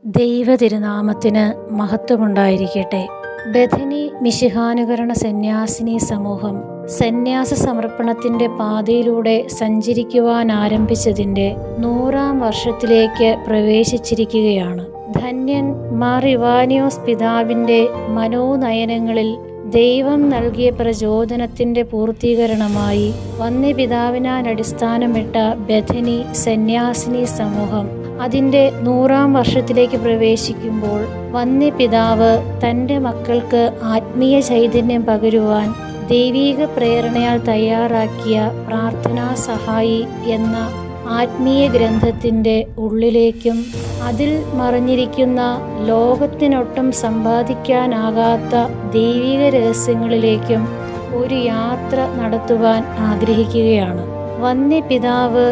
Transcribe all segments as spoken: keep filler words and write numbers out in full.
ദൈവതിരുനാമത്തിന് മഹത്വമുണ്ടായിരിക്കട്ടെ. ബഥനി മിശിഹാനുകരണ സന്യാസിനി സമൂഹം സന്യാസ സമർപ്പണത്തിൻ്റെ പാതയിലൂടെ സഞ്ചരിക്കുവാൻ ആരംഭിച്ചതിൻ്റെ നൂറാം വർഷത്തിലേക്ക് പ്രവേശിച്ചിരിക്കുകയാണ്. ധന്യൻ മാർ ഇവാനിയോസ് പിതാവിൻ്റെ മനോനയനങ്ങളിൽ ദൈവം നൽകിയ പ്രചോദനത്തിൻ്റെ പൂർത്തീകരണമായി വന്യപിതാവിനാൽ അടിസ്ഥാനമിട്ട ബഥനി സന്യാസിനി സമൂഹം അതിൻ്റെ നൂറാം വർഷത്തിലേക്ക് പ്രവേശിക്കുമ്പോൾ വന്യപിതാവ് തൻ്റെ മക്കൾക്ക് ആത്മീയ ചൈതന്യം പകരുവാൻ ദൈവീക പ്രേരണയാൽ തയ്യാറാക്കിയ പ്രാർത്ഥനാ സഹായി എന്ന ആത്മീയ ഗ്രന്ഥത്തിൻ്റെ ഉള്ളിലേക്കും അതിൽ മറഞ്ഞിരിക്കുന്ന ലോകത്തിനൊട്ടും സമ്പാദിക്കാനാകാത്ത ദൈവിക രഹസ്യങ്ങളിലേക്കും ഒരു യാത്ര നടത്തുവാൻ ആഗ്രഹിക്കുകയാണ്. വന്യപിതാവ്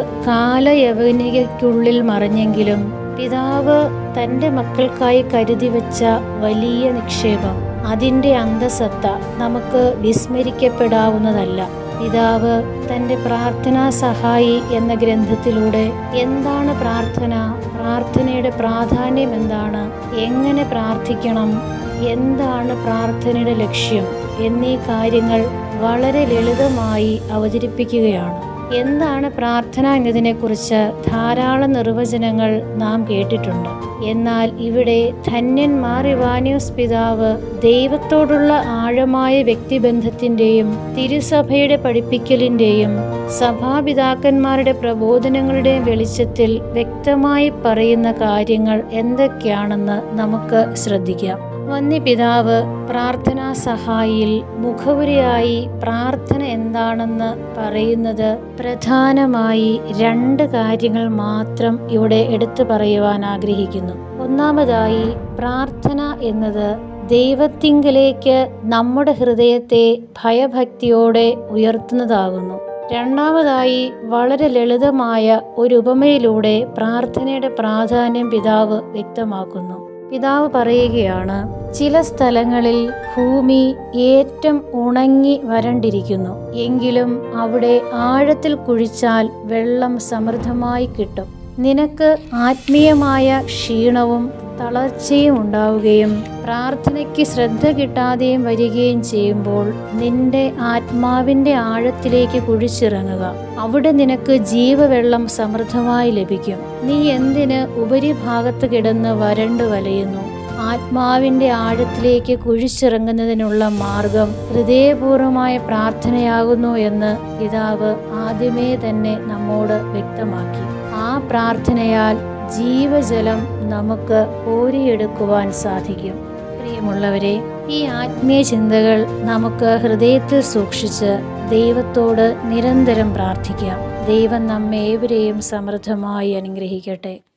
കാലയവനികയ്ക്കുള്ളിൽ മറഞ്ഞെങ്കിലും പിതാവ് തൻ്റെ മക്കൾക്കായി കരുതി വച്ച വലിയ നിക്ഷേപം, അതിൻ്റെ അന്തസത്ത നമുക്ക് വിസ്മരിക്കപ്പെടാവുന്നതല്ല. പിതാവ് തൻ്റെ പ്രാർത്ഥനാ സഹായി എന്ന ഗ്രന്ഥത്തിലൂടെ എന്താണ് പ്രാർത്ഥന, പ്രാർത്ഥനയുടെ പ്രാധാന്യം എന്താണ്, എങ്ങനെ പ്രാർത്ഥിക്കണം, എന്താണ് പ്രാർത്ഥനയുടെ ലക്ഷ്യം എന്നീ കാര്യങ്ങൾ വളരെ ലളിതമായി അവതരിപ്പിക്കുകയാണ്. എന്താണ് പ്രാർത്ഥന എന്നതിനെക്കുറിച്ച് ധാരാളം നിർവചനങ്ങൾ നാം കേട്ടിട്ടുണ്ട്. എന്നാൽ ഇവിടെ ധന്യൻ മാർ ഇവാനിയോസ് പിതാവ് ദൈവത്തോടുള്ള ആഴമായ വ്യക്തിബന്ധത്തിൻ്റെയും തിരുസഭയുടെ പഠിപ്പിക്കലിൻ്റെയും സഭാപിതാക്കന്മാരുടെ പ്രബോധനങ്ങളുടെയും വെളിച്ചത്തിൽ വ്യക്തമായി പറയുന്ന കാര്യങ്ങൾ എന്തൊക്കെയാണെന്ന് നമുക്ക് ശ്രദ്ധിക്കാം. വന്യപിതാവ് പ്രാർത്ഥനാ സഹായിയിൽ മുഖവുരയായി പ്രാർത്ഥന എന്താണെന്ന് പറയുന്നത് പ്രധാനമായി രണ്ട് കാര്യങ്ങൾ മാത്രം ഇവിടെ എടുത്തു പറയുവാൻ ആഗ്രഹിക്കുന്നു. ഒന്നാമതായി, പ്രാർത്ഥന എന്നത് ദൈവത്തിങ്കലേക്ക് നമ്മുടെ ഹൃദയത്തെ ഭയഭക്തിയോടെ ഉയർത്തുന്നതാകുന്നു. രണ്ടാമതായി, വളരെ ലളിതമായ ഒരു ഉപമയിലൂടെ പ്രാർത്ഥനയുടെ പ്രാധാന്യം പിതാവ് വ്യക്തമാക്കുന്നു. പിതാവ് പറയുകയാണ്, ചില സ്ഥലങ്ങളിൽ ഭൂമി ഏറ്റവും ഉണങ്ങി വരണ്ടിരിക്കുന്നു, എങ്കിലും അവിടെ ആഴത്തിൽ കുഴിച്ചാൽ വെള്ളം സമൃദ്ധമായി കിട്ടും. നിനക്ക് ആത്മീയമായ ക്ഷീണവും തളർച്ചയും ഉണ്ടാവുകയും പ്രാർത്ഥനയ്ക്ക് ശ്രദ്ധ കിട്ടാതെയും വരികയും ചെയ്യുമ്പോൾ നിന്റെ ആത്മാവിൻ്റെ ആഴത്തിലേക്ക് കുഴിച്ചിറങ്ങുക. അവിടെ നിനക്ക് ജീവവെള്ളം സമൃദ്ധമായി ലഭിക്കും. നീ എന്തിന് ഉപരിഭാഗത്ത് കിടന്ന് വരണ്ടു വലയുന്നു? ആത്മാവിൻ്റെ ആഴത്തിലേക്ക് കുഴിച്ചിറങ്ങുന്നതിനുള്ള മാർഗം ഹൃദയപൂർവമായ പ്രാർത്ഥനയാകുന്നു എന്ന് പിതാവ് ആദ്യമേ തന്നെ നമ്മോട് വ്യക്തമാക്കി. ആ പ്രാർത്ഥനയാൽ ജീവജലം നമുക്ക് കോരിയെടുക്കുവാൻ സാധിക്കും. പ്രിയമുള്ളവരെ, ഈ ആത്മീയ ചിന്തകൾ നമുക്ക് ഹൃദയത്തിൽ സൂക്ഷിച്ച് ദൈവത്തോട് നിരന്തരം പ്രാർത്ഥിക്കാം. ദൈവം നമ്മെ ഏവരെയും സമൃദ്ധമായി അനുഗ്രഹിക്കട്ടെ.